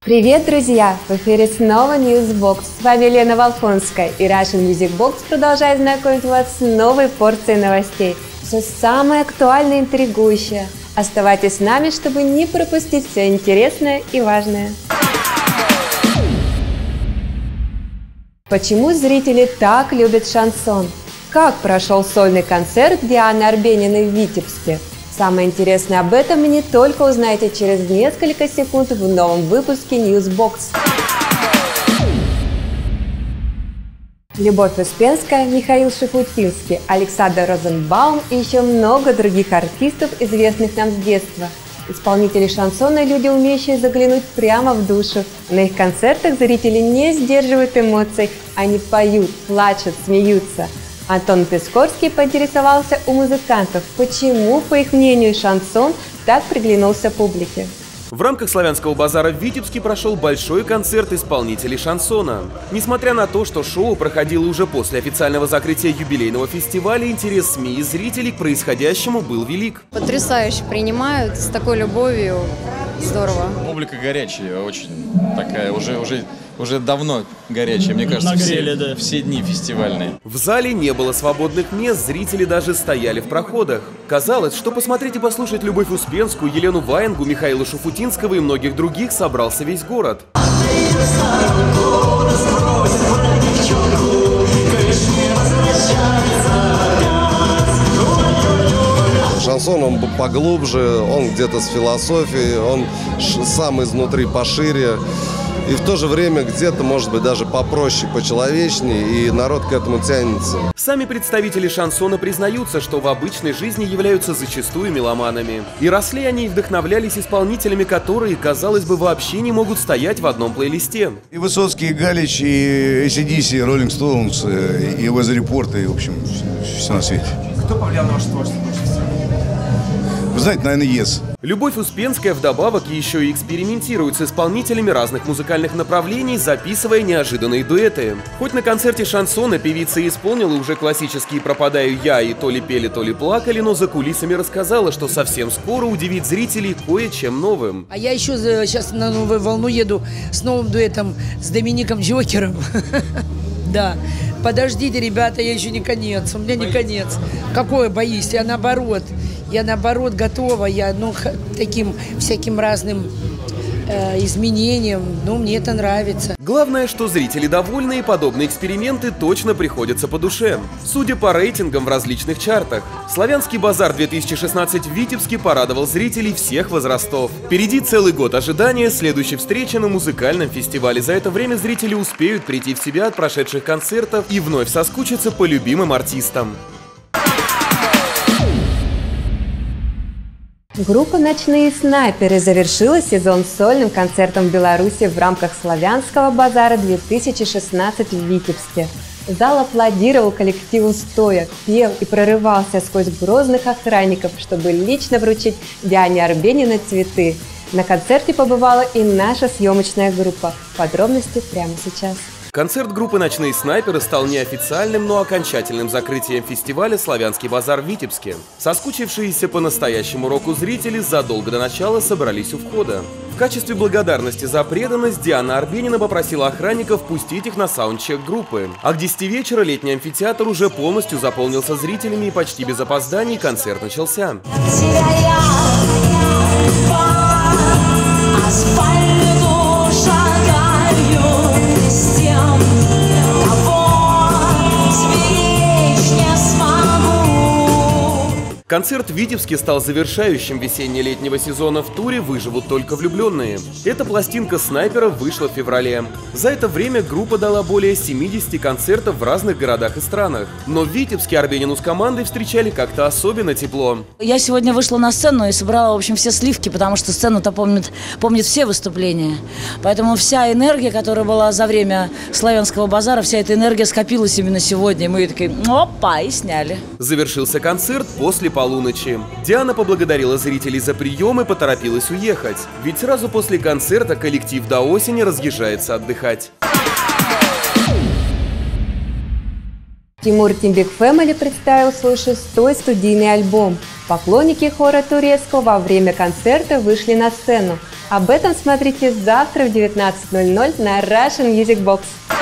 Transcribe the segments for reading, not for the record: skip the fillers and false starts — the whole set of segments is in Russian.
Привет, друзья! В эфире снова Newsbox. С вами Лена Волконская, и Russian Music Box продолжает знакомить вас с новой порцией новостей. Все самое актуальное и интригующее. Оставайтесь с нами, чтобы не пропустить все интересное и важное. Почему зрители так любят шансон? Как прошел сольный концерт Дианы Арбениной в Витебске? Самое интересное об этом вы не только узнаете через несколько секунд в новом выпуске Newsbox. Любовь Успенская, Михаил Шафутинский, Александр Розенбаум и еще много других артистов, известных нам с детства. Исполнители шансона – люди, умеющие заглянуть прямо в душу. На их концертах зрители не сдерживают эмоций, они поют, плачут, смеются. Антон Пискорский поинтересовался у музыкантов, почему, по их мнению, шансон так приглянулся публике. В рамках славянского базара в Витебске прошел большой концерт исполнителей шансона. Несмотря на то, что шоу проходило уже после официального закрытия юбилейного фестиваля, интерес СМИ и зрителей к происходящему был велик. Потрясающе принимают, с такой любовью. Здорово. Публика горячая, очень такая, уже давно горячая, мне кажется, все дни фестивальные. В зале не было свободных мест, зрители даже стояли в проходах. Казалось, что посмотреть и послушать Любовь Успенскую, Елену Ваенгу, Михаила Шафутинского и многих других собрался весь город. Шансон, он поглубже, он где-то с философией, он сам изнутри пошире. И в то же время где-то, может быть, даже попроще, почеловечнее, и народ к этому тянется. Сами представители шансона признаются, что в обычной жизни являются зачастую меломанами. И росли они и вдохновлялись исполнителями, которые, казалось бы, вообще не могут стоять в одном плейлисте. И Высоцкий, и Галич, и AC/DC, и Rolling Stones, и Weather Report, и, в общем, все на свете. Кто повлиял на ваше творчество? Вы знаете, наверное, Yes. Любовь Успенская вдобавок еще и экспериментирует с исполнителями разных музыкальных направлений, записывая неожиданные дуэты. Хоть на концерте шансона певица исполнила уже классические «Пропадаю я» и «То ли пели, то ли плакали», но за кулисами рассказала, что совсем скоро удивит зрителей кое-чем новым. А я еще сейчас на новую волну еду с новым дуэтом с Домиником Джокером. Да. Подождите, ребята, я еще не конец. У меня не конец. Какое боюсь? Я наоборот готова. Я таким всяким разным изменениям. Мне это нравится. Главное, что зрители довольны, и подобные эксперименты точно приходятся по душе. Судя по рейтингам в различных чартах, Славянский базар 2016 в Витебске порадовал зрителей всех возрастов. Впереди целый год ожидания следующей встречи на музыкальном фестивале. За это время зрители успеют прийти в себя от прошедших концертов и вновь соскучиться по любимым артистам. Группа «Ночные снайперы» завершила сезон сольным концертом в Беларуси в рамках Славянского базара 2016 в Витебске. Зал аплодировал коллективу стоя, пел и прорывался сквозь грозных охранников, чтобы лично вручить Диане Арбениной цветы. На концерте побывала и наша съемочная группа. Подробности прямо сейчас. Концерт группы «Ночные снайперы» стал неофициальным, но окончательным закрытием фестиваля «Славянский базар» в Витебске. Соскучившиеся по настоящему року зрители задолго до начала собрались у входа. В качестве благодарности за преданность Диана Арбенина попросила охранников пустить их на саундчек группы. А к 10 вечера летний амфитеатр уже полностью заполнился зрителями, и почти без опозданий концерт начался. Концерт в Витебске стал завершающим весенне-летнего сезона в туре «Выживут только влюбленные». Эта пластинка снайперов вышла в феврале. За это время группа дала более 70 концертов в разных городах и странах. Но в Витебске Арбенину с командой встречали как-то особенно тепло. Я сегодня вышла на сцену и собрала, в общем, все сливки, потому что сцену-то помнит все выступления. Поэтому вся энергия, которая была за время Славянского базара, вся эта энергия скопилась именно сегодня. И мы такие, опа, и сняли. Завершился концерт после полуночи. Диана поблагодарила зрителей за прием и поторопилась уехать. Ведь сразу после концерта коллектив до осени разъезжается отдыхать. Тимур Тимбек Фэмили представил свой 6-й студийный альбом. Поклонники хора турецкого во время концерта вышли на сцену. Об этом смотрите завтра в 19:00 на Russian Music Box.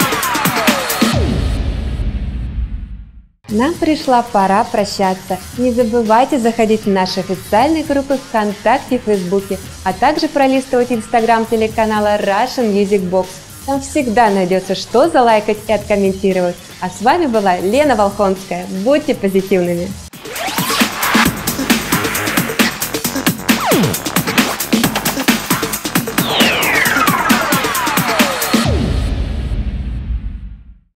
Нам пришла пора прощаться. Не забывайте заходить в наши официальные группы ВКонтакте и Фейсбуке, а также пролистывать инстаграм телеканала Russian Music Box. Там всегда найдется что залайкать и откомментировать. А с вами была Лена Волхонская. Будьте позитивными!